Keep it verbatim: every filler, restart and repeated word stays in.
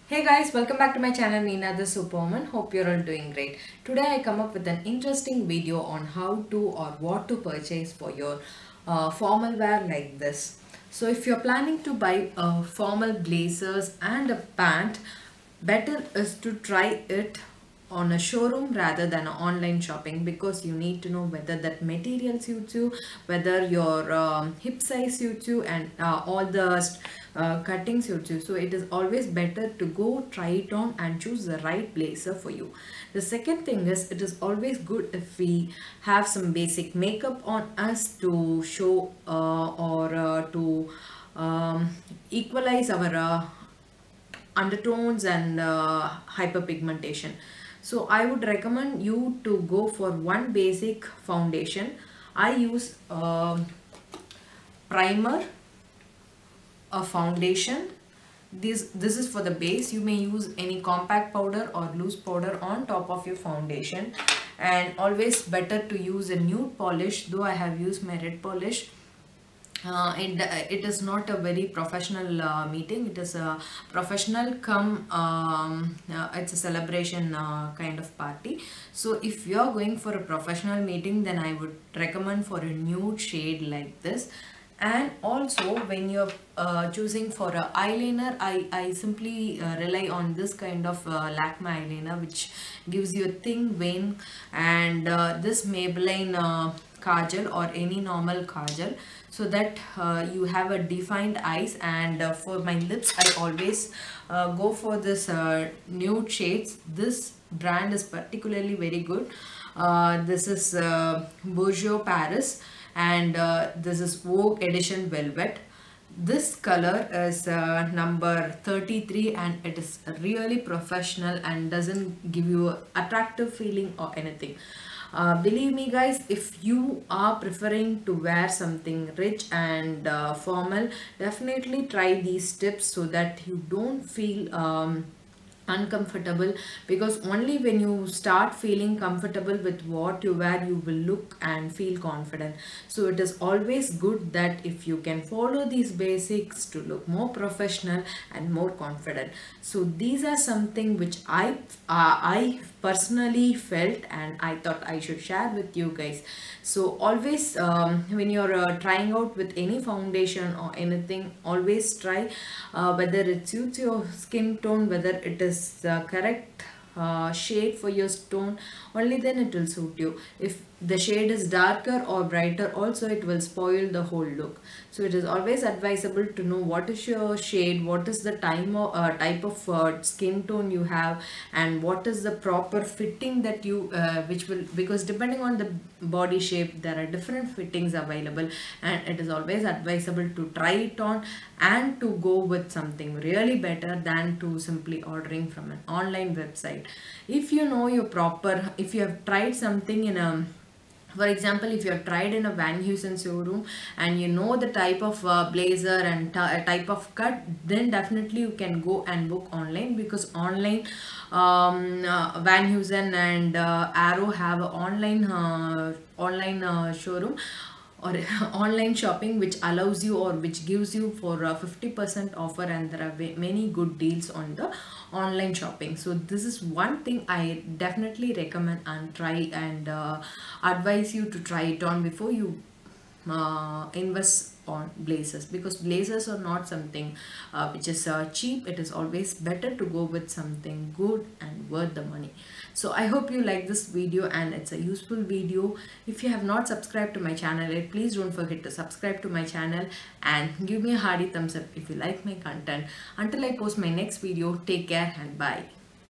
Hey guys, welcome back to my channel Nina the Superwoman. Hope you're all doing great. Today I come up with an interesting video on how to or what to purchase for your uh, formal wear like this. So if you're planning to buy uh, formal blazers and a pant, better is to try it on a showroom rather than online shopping, because you need to know whether that material suits you, whether your um, hip size suits you, and uh, all the uh, cutting suits you. So it is always better to go try it on and choose the right blazer for you. The second thing is, it is always good if we have some basic makeup on us to show uh, or uh, to um, equalize our uh, undertones and uh, hyperpigmentation. So I would recommend you to go for one basic foundation. I use a primer, a foundation. This this is for the base. You may use any compact powder or loose powder on top of your foundation, and always better to use a nude polish, though I have used my red polish. Uh, it, it is not a very professional uh, meeting. It is a professional come um, uh, it's a celebration uh, kind of party. So if you are going for a professional meeting, then I would recommend for a nude shade like this. And also when you're uh, choosing for a eyeliner, I, I simply uh, rely on this kind of uh, Lakme eyeliner, which gives you a thin vein, and uh, this Maybelline uh, Kajal or any normal Kajal, so that uh, you have a defined eyes. And uh, for my lips, I always uh, go for this uh, nude shades. This brand is particularly very good. Uh, this is uh, Bourgeois Paris, and uh, this is Vogue Edition Velvet. This color is uh, number thirty-three, and it is really professional and doesn't give you an attractive feeling or anything. Uh, believe me guys, if you are preferring to wear something rich and uh, formal, definitely try these tips so that you don't feel um, uncomfortable, because only when you start feeling comfortable with what you wear, you will look and feel confident. So it is always good that if you can follow these basics to look more professional and more confident. So these are something which I uh, I personally felt, and I thought I should share with you guys. So always um, when you're uh, trying out with any foundation or anything, always try uh, whether it suits your skin tone, whether it is the correct uh, shade for your tone. Only then it will suit you. If the shade is darker or brighter, also it will spoil the whole look. So it is always advisable to know what is your shade, what is the time or uh, type of uh, skin tone you have, and what is the proper fitting that you uh, which will, because depending on the body shape, there are different fittings available, and it is always advisable to try it on and to go with something really better than to simply ordering from an online website. If you know your proper, if you have tried something in a, for example, if you have tried in a Van Heusen showroom and you know the type of uh, blazer and type of cut, then definitely you can go and book online, because online um, uh, Van Heusen and uh, Arrow have an online uh, online uh, showroom or online shopping, which allows you or which gives you for a fifty percent offer, and there are many good deals on the online shopping. So this is one thing I definitely recommend and try, and uh, advise you to try it on before you uh, invest on blazers, because blazers are not something uh, which is uh, cheap. It is always better to go with something good and worth the money. So I hope you like this video and it's a useful video. If you have not subscribed to my channel yet, please don't forget to subscribe to my channel and give me a hearty thumbs up if you like my content. Until I post my next video, take care and bye.